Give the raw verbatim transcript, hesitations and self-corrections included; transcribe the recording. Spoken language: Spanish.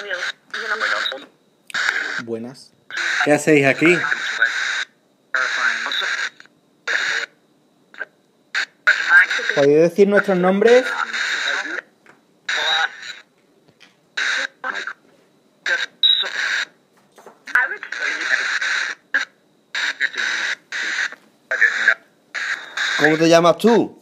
Buenas. ¿Qué hacéis aquí? ¿Podéis decir nuestros nombres? ¿Cómo te llamas tú?